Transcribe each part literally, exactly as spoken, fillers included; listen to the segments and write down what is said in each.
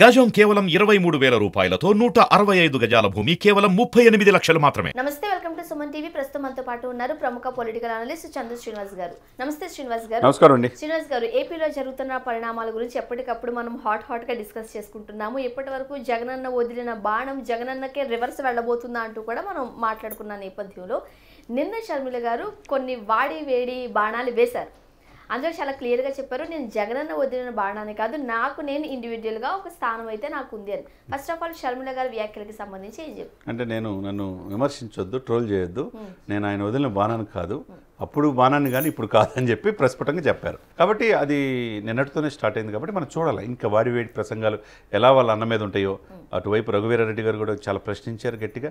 గజం కేవలం ఇరవై మూడు వేల రూపాయలతో నూట అరవై ఐదు గజాల భూమి కేవలం ముప్పై ఎనిమిది లక్షలు మాత్రమే. నమస్తే, వెల్కమ్ టు సుమన్ టీవీ. ప్రస్తుతం మనతో పాటు ఉన్నారు ప్రముఖ పొలిటికల్ అనలిస్ట్ చంద్ర శ్రీనివాస్ గారు. నమస్తే శ్రీనివాస్ గారు. నమస్కారం అండి. శ్రీనివాస్ గారు, ఏపీలో జరుగుతున్న పరిణామాల గురించి ఎప్పటికప్పుడు మనం హాట్ హాట్ గా డిస్కస్ చేసుకుంటున్నాము. ఇప్పటి వరకు జగనన్న వదిలిన బాణం జగనన్నకే రివర్స్ వెళ్ళబోతుందా అంటూ కూడా మనం మాట్లాడుకున్న నేపథ్యంలో నిన్న షర్మిల గారు కొన్ని వాడి వేడి బాణాలు వేశారు. అందులో చాలా క్లియర్గా చెప్పారు, నేను జగనన్న వదిలిన బాణాన్ని కాదు, నాకు నేను ఇండివిజువల్గా ఒక స్థానం అయితే నాకు ఉంది అని. ఫస్ట్ ఆఫ్ ఆల్ షర్మిల గారి వ్యాఖ్యలకి సంబంధించి ఏం చెప్పు. అంటే నేను నన్ను విమర్శించొద్దు, ట్రోల్ చేయొద్దు, నేను ఆయన వదిలిన బాణాన్ని కాదు, అప్పుడు బాణాన్ని కానీ ఇప్పుడు కాదని చెప్పి ప్రస్ఫుటంగా చెప్పారు. కాబట్టి అది నిన్నటితోనే స్టార్ట్ అయింది. కాబట్టి మనం చూడాలి ఇంకా వాడి వేడి ప్రసంగాలు ఎలా వాళ్ళ అన్న మీద ఉంటాయో. అటువైపు రఘువీరారెడ్డి గారు కూడా చాలా ప్రశ్నించారు గట్టిగా,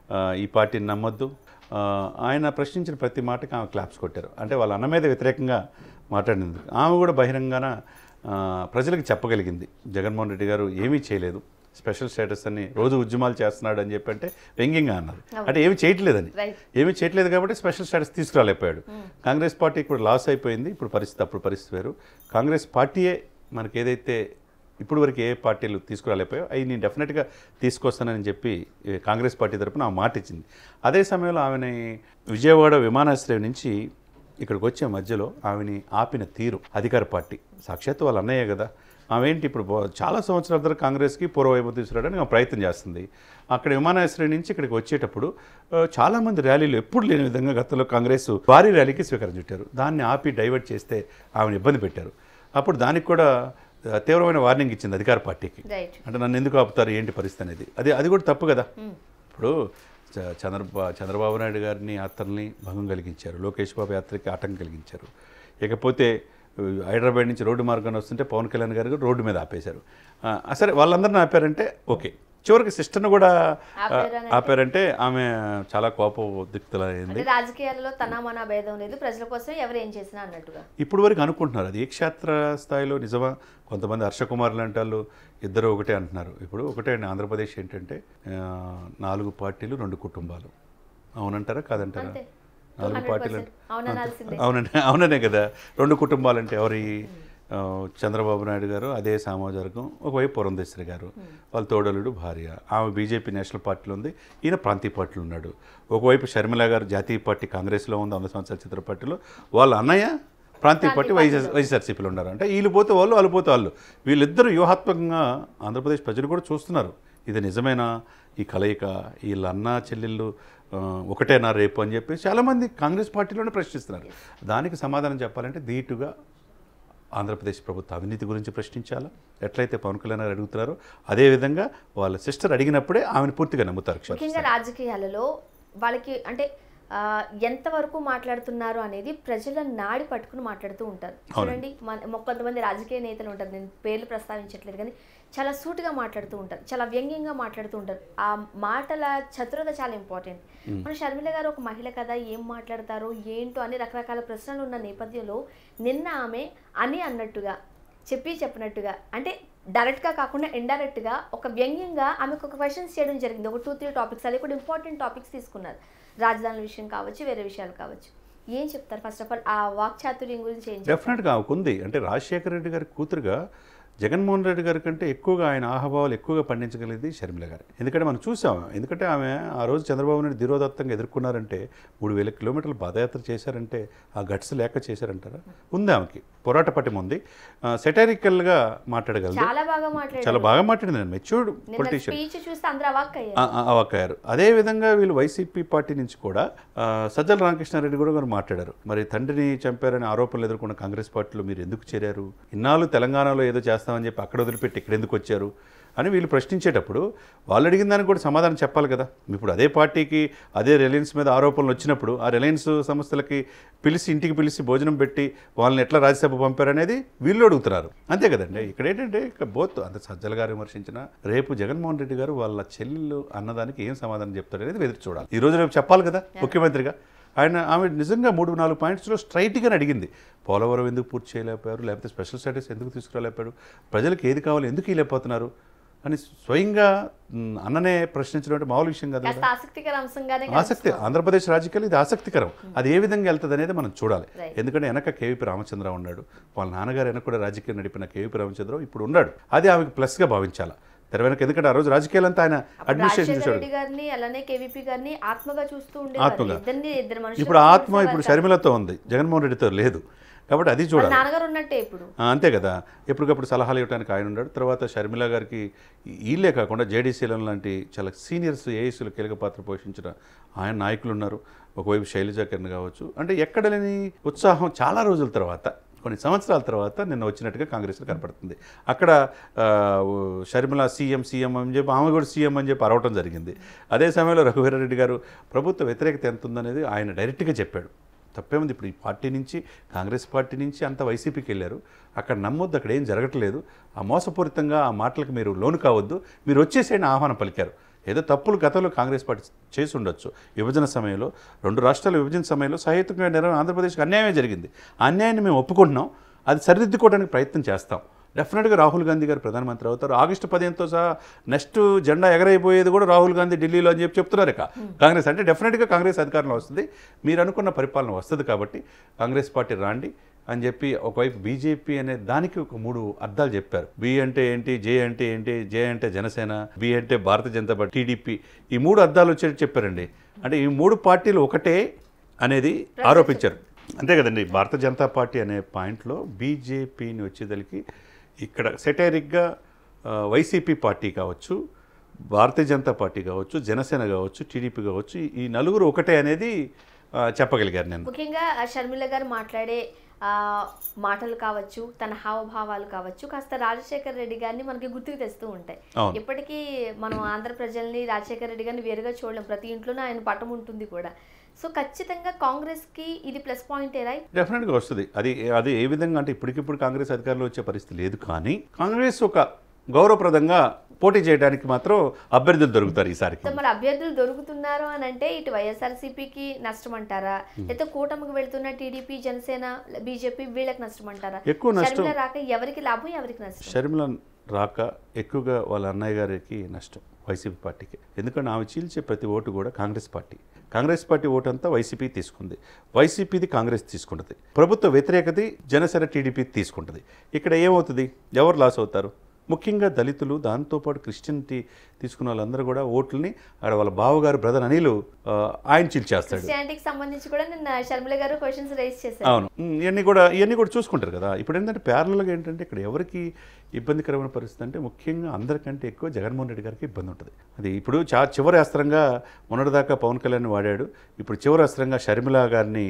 ఈ పార్టీని నమ్మొద్దు. ఆయన ప్రశ్నించిన ప్రతి మాటకి ఆమె క్లాప్స్ కొట్టారు. అంటే వాళ్ళ అన్న మీద వ్యతిరేకంగా మాట్లాడినందుకు ఆమె కూడా బహిరంగాన ప్రజలకు చెప్పగలిగింది, జగన్మోహన్ రెడ్డి గారు ఏమీ చేయలేదు, స్పెషల్ స్టేటస్ అని రోజు ఉద్యమాలు చేస్తున్నాడు అని చెప్పి అంటే వ్యంగ్యంగా అన్నది. అంటే ఏమి చేయట్లేదని, ఏమీ చేయట్లేదు కాబట్టి స్పెషల్ స్టేటస్ తీసుకురాలేకపోయాడు. కాంగ్రెస్ పార్టీ ఇప్పుడు లాస్ అయిపోయింది. ఇప్పుడు పరిస్థితి అప్పుడు పరిస్థితి వేరు. కాంగ్రెస్ పార్టీయే మనకి ఏదైతే ఇప్పుడు వరకు ఏ పార్టీలు తీసుకురాలేకపోయాయో అవి నేను డెఫినెట్గా తీసుకొస్తానని చెప్పి కాంగ్రెస్ పార్టీ తరఫున ఆమె మాట ఇచ్చింది. అదే సమయంలో ఆమెని విజయవాడ విమానాశ్రయం నుంచి ఇక్కడికి వచ్చే మధ్యలో ఆమెని ఆపిన తీరు అధికార పార్టీ, సాక్షాత్తు వాళ్ళ అన్నయ్య కదా, ఆమె ఏంటి ఇప్పుడు చాలా సంవత్సరాల తర్వాత కాంగ్రెస్కి పూర్వవైపు తీసుకురావడానికి ఆమె ప్రయత్నం చేస్తుంది. అక్కడ విమానాశ్రయం నుంచి ఇక్కడికి వచ్చేటప్పుడు చాలామంది ర్యాలీలు ఎప్పుడు లేని విధంగా గతంలో కాంగ్రెస్ భారీ ర్యాలీకి స్వీకారం చుట్టారు. దాన్ని ఆపి డైవర్ట్ చేస్తే ఆమెను ఇబ్బంది పెట్టారు. అప్పుడు దానికి కూడా తీవ్రమైన వార్నింగ్ ఇచ్చింది అధికార పార్టీకి. అంటే నన్ను ఎందుకు ఆపుతారు, ఏంటి పరిస్థితి అనేది. అది అది కూడా తప్పు కదా. ఇప్పుడు చంద్రబా చంద్రబాబు నాయుడు గారిని యాత్రల్ని భంగం కలిగించారు, లోకేష్ బాబు యాత్రకి ఆటంకం కలిగించారు. ఇకపోతే హైదరాబాద్ నుంచి రోడ్డు మార్గాన్ని వస్తుంటే పవన్ కళ్యాణ్ గారు రోడ్డు మీద ఆపేశారు. సరే వాళ్ళందరినీ ఆపారంటే ఓకే, చివరికి సిస్టర్ను కూడా ఆపారంటే ఆమె చాలా కోపం దిక్తులైంది. రాజకీయాలలో తన మన భేదం లేదు, ప్రజల కోసం ఎవరు ఏం చేసినా అన్నట్టుగా ఇప్పుడు వరకు అనుకుంటున్నారు. అది ఏ క్షేత్ర స్థాయిలో నిజమా? కొంతమంది హర్షకుమార్ లాంటి వాళ్ళు ఇద్దరు ఒకటే అంటున్నారు. ఇప్పుడు ఒకటే అండి, ఆంధ్రప్రదేశ్ ఏంటంటే నాలుగు పార్టీలు రెండు కుటుంబాలు. అవునంటారా కాదంటారా? నాలుగు పార్టీలు అంటే అవునంటే అవుననే కదా. రెండు కుటుంబాలు అంటే ఎవరి? చంద్రబాబు నాయుడు గారు, అదే సామాజిక వర్గం, ఒకవైపు పురంధేశ్వరి గారు, వాళ్ళ తోడలుడు భార్య, ఆమె బీజేపీ నేషనల్ పార్టీలో ఉంది, ఈయన ప్రాంతీయ పార్టీలో ఉన్నాడు. ఒకవైపు షర్మిల గారు జాతీయ పార్టీ కాంగ్రెస్లో ఉంది, వంద సంవత్సరాల చిత్ర పార్టీలో, వాళ్ళ అన్నయ్య ప్రాంతీయ పార్టీ వైఎస్ వైఎస్ఆర్సీపీలో ఉన్నారు. అంటే వీళ్ళు పోతే వాళ్ళు, వాళ్ళు పోతే వాళ్ళు, వీళ్ళిద్దరూ వ్యూహాత్మకంగా ఆంధ్రప్రదేశ్ ప్రజలు కూడా చూస్తున్నారు. ఇది నిజమేనా ఈ కలయిక, వీళ్ళ అన్న చెల్లెళ్ళు ఒకటేనా రేపు అని చెప్పి చాలామంది కాంగ్రెస్ పార్టీలోనే ప్రశ్నిస్తున్నారు. దానికి సమాధానం చెప్పాలంటే ధీటుగా ఆంధ్రప్రదేశ్ ప్రభుత్వ అవినీతి గురించి ప్రశ్నించాలా, ఎట్లయితే పవన్ కళ్యాణ్ గారు అడుగుతున్నారో అదేవిధంగా వాళ్ళ సిస్టర్ అడిగినప్పుడే ఆమెను పూర్తిగా నమ్ముతారు. ముఖ్యంగా రాజకీయాలలో వాళ్ళకి అంటే ఎంతవరకు మాట్లాడుతున్నారు అనేది ప్రజల నాడి పట్టుకుని మాట్లాడుతూ ఉంటారు. చూడండి, మన కొంతమంది రాజకీయ నేతలు ఉంటారు, నేను పేర్లు ప్రస్తావించట్లేదు కానీ చాలా సూటుగా మాట్లాడుతూ ఉంటారు, చాలా వ్యంగ్యంగా మాట్లాడుతూ ఉంటారు. ఆ మాటల చతురత చాలా ఇంపార్టెంట్. మన షర్మిల గారు ఒక మహిళ కదా, ఏం మాట్లాడతారో ఏంటో అని రకరకాల ప్రశ్నలు ఉన్న నేపథ్యంలో నిన్న ఆమె అని అన్నట్టుగా చెప్పి చెప్పినట్టుగా అంటే డైరెక్ట్గా కాకుండా ఇండైరెక్ట్గా ఒక వ్యంగ్యంగా ఆమెకు ఒక క్వశ్చన్స్ చేయడం జరిగింది. ఒక టూ త్రీ టాపిక్స్ అది కూడా ఇంపార్టెంట్ టాపిక్స్ తీసుకున్నారు. రాజధానుల విషయం కావచ్చు, వేరే విషయాలు కావచ్చు. ఏం చెప్తారు ఫస్ట్ ఆఫ్ ఆల్ ఆ వాక్చాతుర్యం గురించి? ఏం డెఫినెట్గా ఉంది. అంటే రాజశేఖర రెడ్డి గారి కూతురుగా జగన్మోహన్ రెడ్డి గారి కంటే ఎక్కువగా ఆయన ఆహభావాలు ఎక్కువగా పండించగలిగింది షర్మిల గారు. ఎందుకంటే మనం చూసాం, ఎందుకంటే ఆమె ఆ రోజు చంద్రబాబు నాయుడు ధీరోదత్తంగా ఎదుర్కొన్నారంటే, మూడు వేల కిలోమీటర్లు పాదయాత్ర చేశారంటే ఆ గట్స్ లేక చేశారంటారా? ఉంది, ఆమెకి పోరాట పటిమ ఉంది, సెటారికల్గా మాట్లాడగలదు, చాలా బాగా మాట్లాడింది. మెచ్యూర్డ్ పొలిటీషియన్, అవాక్కయ్యారు. అదేవిధంగా వీళ్ళు వైసీపీ పార్టీ నుంచి కూడా సజ్జల రామకృష్ణారెడ్డి కూడా గారు మాట్లాడారు. మరి తండ్రిని చంపారని ఆరోపణలు ఎదుర్కొన్న కాంగ్రెస్ పార్టీలో మీరు ఎందుకు చేరారు? ఇన్నాళ్ళు తెలంగాణలో ఏదో చేస్తామని చెప్పి అక్కడ వదిలిపెట్టి ఇక్కడ ఎందుకు వచ్చారు అని వీళ్ళు ప్రశ్నించేటప్పుడు వాళ్ళు అడిగిన దానికి కూడా సమాధానం చెప్పాలి కదా. ఇప్పుడు అదే పార్టీకి అదే రిలయన్స్ మీద ఆరోపణలు వచ్చినప్పుడు ఆ రిలయన్స్ సంస్థలకి పిలిచి ఇంటికి పిలిచి భోజనం పెట్టి వాళ్ళని ఎట్లా రాజ్యసభ పంపారనేది వీళ్ళు అడుగుతున్నారు, అంతే కదండి. ఇక్కడ ఏంటంటే ఇక బోత్ అంత సజ్జల గారు విమర్శించిన రేపు జగన్మోహన్ రెడ్డి గారు వాళ్ళ చెల్లెలు అన్నదానికి ఏం సమాధానం చెప్తారు అనేది ఎదురు చూడాలి. ఈ రోజు రేపు చెప్పాలి కదా ముఖ్యమంత్రిగా. ఆయన ఆమె నిజంగా మూడు నాలుగు పాయింట్స్లో స్ట్రైట్గానే అడిగింది. పోలవరం ఎందుకు పూర్తి చేయలేకపోయారు, లేకపోతే స్పెషల్ స్టేటస్ ఎందుకు తీసుకురాలేకపోయారు, ప్రజలకు ఏది కావాలో ఎందుకు ఇవ్వలేకపోతున్నారు అని స్వయంగా అన్ననే ప్రశ్నించడం మామూలు విషయం కాదు. ఆసక్తి ఆంధ్రప్రదేశ్ రాజకీయాలు ఇది ఆసక్తికరం. అది ఏ విధంగా వెళ్తుంది అనేది మనం చూడాలి. ఎందుకంటే వెనక కేవీపీ రామచంద్రరావు ఉన్నాడు, వాళ్ళ నాన్నగారు వెనక కూడా రాజకీయం నడిపిన కేవీపీ రామచంద్రరావు ఇప్పుడు ఉన్నాడు. అది ఆమెకు ప్లస్గా భావించాలి. తెర వెనక. ఎందుకంటే ఆ రోజు రాజకీయాలంతా ఆయన అడ్మినిస్ట్రేషన్ రాజశేఖర చూశాడు రెడ్డి గారిని అలానే కేవీపీ గారిని ఆత్మగా చూస్తూ ఆత్మగా. ఉండేవారు. ఇద్దరిని ఇద్దరు మనుషులు ఇప్పుడు ఆ ఆత్మ ఇప్పుడు షర్మిలతో ఉంది, జగన్మోహన్ రెడ్డితో లేదు. కాబట్టి అది చూడాలి. నాన్నగారు ఉన్నట్టే ఇప్పుడు. ఆ, అంతే కదా, ఎప్పటికప్పుడు సలహాలు ఇవ్వడానికి ఆయన ఉన్నాడు. తర్వాత షర్మిల గారికి వీళ్ళే కాకుండా జేడీసీల లాంటి చాలా సీనియర్స్ ఏఎస్లు కీలక పాత్ర పోషించిన ఆయన నాయకులు ఉన్నారు. ఒకవైపు శైలజా కిరణ్ కావచ్చు. అంటే ఎక్కడ లేని ఉత్సాహం చాలా రోజుల తర్వాత, కొన్ని సంవత్సరాల తర్వాత నిన్న వచ్చినట్టుగా కాంగ్రెస్లో కనపడుతుంది. అక్కడ ఆ, షర్మిల సీఎం సీఎం అని చెప్పి ఆమె కూడా సీఎం అని చెప్పి అరవటం జరిగింది. అదే సమయంలో రఘువీరారెడ్డి గారు ప్రభుత్వ వ్యతిరేకత ఎంత ఉందనేది ఆయన డైరెక్ట్గా చెప్పాడు. తప్పేముంది, ఇప్పుడు ఈ పార్టీ నుంచి కాంగ్రెస్ పార్టీ నుంచి అంత వైసీపీకి వెళ్ళారు. అక్కడ నమ్మొద్దు, అక్కడ ఏం జరగట్లేదు, ఆ మోసపూరితంగా ఆ మాటలకు మీరు లోను కావద్దు, మీరు వచ్చేసేయండి ఆహ్వానం పలికారు. ఏదో తప్పులు గతంలో కాంగ్రెస్ పార్టీ చేసి ఉండొచ్చు. విభజన సమయంలో, రెండు రాష్ట్రాల విభజన సమయంలో సహేతుకంగా నిర్వహణ ఆంధ్రప్రదేశ్కి అన్యాయమే జరిగింది. ఆ అన్యాయాన్ని మేము ఒప్పుకుంటున్నాం, అది సరిదిద్దుకోవడానికి ప్రయత్నం చేస్తాం. డెఫినెట్గా రాహుల్ గాంధీ గారు ప్రధానమంత్రి అవుతారు. ఆగస్టు పదిహేనుతో సహా నెక్స్ట్ జెండా ఎగరైపోయేది కూడా రాహుల్ గాంధీ ఢిల్లీలో అని చెప్పి చెప్తున్నారు. ఇక కాంగ్రెస్ అంటే డెఫినెట్గా కాంగ్రెస్ అధికారంలో వస్తుంది, మీరు అనుకున్న పరిపాలన వస్తుంది. కాబట్టి కాంగ్రెస్ పార్టీ రాండి అని చెప్పి ఒకవైపు బీజేపీ అనే దానికి ఒక మూడు అర్థాలు చెప్పారు. బి అంటే ఏంటి, జే అంటే ఏంటి, జే అంటే జనసేన, బి అంటే భారతీయ జనతా పార్టీ, టీడీపీ, ఈ మూడు అర్థాలు వచ్చేది చెప్పారండి. అంటే ఈ మూడు పార్టీలు ఒకటే అనేది ఆరోపించారు. అంతే కదండి. భారతీయ జనతా పార్టీ అనే పాయింట్లో బీజేపీని వచ్చేదలికి ఇక్కడ సెటైరిక్గా వైసీపీ పార్టీ కావచ్చు, భారతీయ జనతా పార్టీ కావచ్చు, జనసేన కావచ్చు, టీడీపీ కావచ్చు, ఈ నలుగురు ఒకటే అనేది చెప్పగలిగారు. నేను ముఖ్యంగా షర్మిల గారు మాట్లాడే మాటలు కావచ్చు, తన హావభావాలు కావచ్చు, కాస్త రాజశేఖర రెడ్డి గారిని మనకి గుర్తుకు తెస్తూ ఉంటాయి. ఇప్పటికీ మనం ఆంధ్ర ప్రజల్ని రాజశేఖర రెడ్డి గారిని వేరుగా చూడలేం, ప్రతి ఇంట్లోనే ఆయన పటం ఉంటుంది కూడా. సో ఖచ్చితంగా కాంగ్రెస్కి ఇది ప్లస్ పాయింట్ ఏ రైట్? డెఫినెట్గా వస్తుంది. అది అది ఏ విధంగా అంటే ఇప్పటికిప్పుడు కాంగ్రెస్ అధికారంలో వచ్చే పరిస్థితి లేదు, కానీ కాంగ్రెస్ ఒక గౌరవప్రదంగా పోటీ చేయడానికి మాత్రం అభ్యర్థులు దొరుకుతారు ఈసారి. మరి అభ్యర్థులు దొరుకుతున్నారు అని అంటే ఇటు వైఎస్ఆర్సీపీకి నష్టం అంటారా, లేకపోతే కూటమికి వెళ్తున్న టీడీపీ, జనసేన, బీజేపీ వీళ్ళకి నష్టం అంటారా? ఎక్కువ నష్టం రాక ఎవరికి లాభం, ఎవరికి నష్టం? షర్మిల రాక ఎక్కువగా వాళ్ళ అన్నయ్య గారికి నష్టం, వైసీపీ పార్టీకి. ఎందుకంటే ఆమె చీల్చే ప్రతి ఓటు కూడా Congress party. Congress party vote అంతా వైసీపీ తీసుకుంది, వైసీపీది కాంగ్రెస్ తీసుకుంటుంది. ప్రభుత్వ వ్యతిరేకత జనసేన, టీడీపీ తీసుకుంటుంది. ఇక్కడ ఏమవుతుంది, ఎవరు లాస్ అవుతారు? ముఖ్యంగా దళితులు, దాంతోపాటు క్రిస్టియనిటీ తీసుకున్న వాళ్ళందరూ కూడా ఓట్లని ఆడ వాళ్ళ బావగారు బ్రదర్ అనిలు ఆయన చీల్చేస్తాడు. క్రిస్టియానిటీకి సంబంధించి కూడా నిన్న షర్మిల గారు క్వశ్చన్స్ రైజ్ చేశారు. అవును, ఇవన్నీ కూడా ఇవన్నీ కూడా చూసుకుంటారు కదా. ఇప్పుడు ఏంటంటే ప్యారలల్గా ఏంటంటే ఇక్కడ ఎవరికి ఇబ్బందికరమైన పరిస్థితి అంటే ముఖ్యంగా అందరికంటే ఎక్కువ జగన్మోహన్ రెడ్డి గారికి ఇబ్బంది ఉంటుంది. అది ఇప్పుడు చా చివరి అస్త్రంగా మొన్నటిదాకా పవన్ కళ్యాణ్ వాడాడు, ఇప్పుడు చివరి అస్త్రంగా షర్మిల గారిని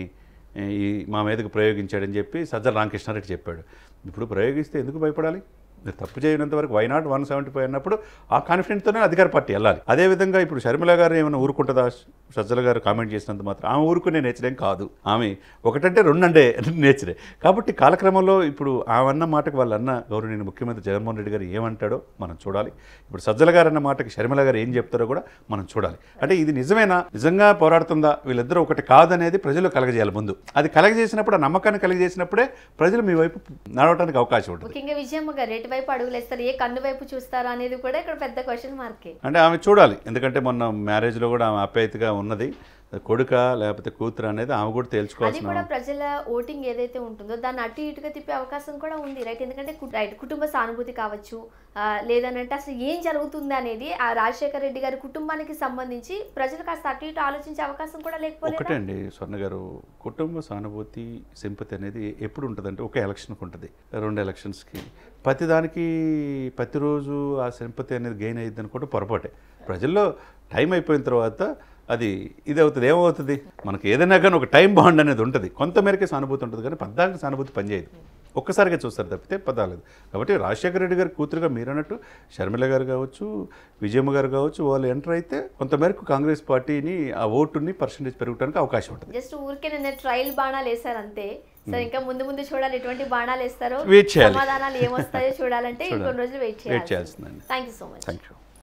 ఈ మా మీదకు ప్రయోగించాడని చెప్పి సజ్జల రామకృష్ణారెడ్డి చెప్పాడు. ఇప్పుడు ప్రయోగిస్తే ఎందుకు భయపడాలి? మీరు తప్పు చేయనంత వరకు why not one seventy five అన్నప్పుడు ఆ కాన్ఫిడెంట్తోనే అధికార పార్టీ వెళ్ళాలి. అదేవిధంగా ఇప్పుడు షర్మిల గారు ఏమైనా ఊరుకుంటుందా? సజ్జల గారు కామెంట్ చేసినంత మాత్రం ఆమె ఊరుకునే నేచరేం కాదు, ఆమె ఒకటంటే రెండంటే నేచరే. కాబట్టి కాలక్రమంలో ఇప్పుడు ఆమె అన్న మాటకు వాళ్ళ అన్న గౌరవనీయ ముఖ్యమంత్రి జగన్మోహన్ రెడ్డి గారు ఏమంటాడో మనం చూడాలి. ఇప్పుడు సజ్జల గారు అన్న మాటకి షర్మిల గారు ఏం చెప్తారో కూడా మనం చూడాలి. అంటే ఇది నిజమేనా, నిజంగా పోరాడుతుందా, వీళ్ళిద్దరూ ఒకటి కాదనేది ప్రజలు కలగజేయాలి ముందు. అది కలగజేసినప్పుడు, ఆ నమ్మకాన్ని కలగజేసినప్పుడే ప్రజలు మీ వైపు నడవడానికి అవకాశం ఉంటుంది. ముఖ్యంగా విజయమ్మ గారు ఎటు వైపు అడుగులు వేస్తారు, ఏ కన్ను వైపు చూస్తారు అనేది కూడా ఇక్కడ పెద్ద క్వశ్చన్ మార్కే. అంటే ఆమె చూడాలి, ఎందుకంటే మొన్న మ్యారేజ్లో కూడా ఆమె ఆప్యాయతగా ఉన్నది, కొడుక లేకపోతే కూతురు అనేది ఆమె కూడా తేల్చుకోవాల్సిన. అది కూడా ప్రజల ఓటింగ్ ఏదైతే ఉంటుందో దాన్ని అటు ఇటుగా తిప్పే అవకాశం కూడా ఉంది రైట్. ఎందుకంటే రైట్ కుటుంబ సానుభూతి కావచ్చు, లేదనంటే అసలు ఏం జరుగుతుంది అనేది ఆ రాజశేఖర రెడ్డి గారి కుటుంబానికి సంబంధించి ప్రజలు కాస్త అటు ఇటు ఆలోచించే అవకాశం కూడా లేకపోతే. ఒకటే అండి స్వర్ణ గారు, కుటుంబ సానుభూతి సింపతి అనేది ఎప్పుడు ఉంటుందంటే ఒక ఎలక్షన్కి ఉంటుంది, రెండు ఎలక్షన్స్కి. ప్రతిదానికి ప్రతిరోజు ఆ సింపతి అనేది గెయిన్ అయ్యింది అనుకుంటే పొరపాటే. ప్రజల్లో టైం అయిపోయిన తర్వాత అది ఇది అవుతుంది. ఏమవుతుంది, మనకి ఏదైనా కానీ ఒక టైం బాండ్ అనేది ఉంటుంది, కొంతమేరకే సానుభూతి ఉంటుంది, కానీ పద్దానికి సానుభూతి పనిచేయదు, ఒక్కసారిగా చూస్తారు తప్పితే పదాలేదు. కాబట్టి రాజశేఖర రెడ్డి గారి కూతురుగా మీరు అన్నట్టు షర్మిల గారు కావచ్చు, విజయమ్మ గారు కావచ్చు, వాళ్ళు ఎంటర్ అయితే కొంతమేరకు కాంగ్రెస్ పార్టీని ఆ ఓటుని పర్సెంటేజ్ పెరగడానికి అవకాశం ఉంటుంది. జస్ట్ ఊరికే నిన్న ట్రయల్ బాణాలు వేశారు అంతే. సో ఇంకా ముందు ముందు చూడాలి ఎటువంటి బాణాలు వేస్తారో, సమాధానాలు ఏమొస్తాయో చూడాలంటే ఇంకొన్ని రోజులు వెయిట్ చేయాల్సిందండి. Thank you so much. Thank you.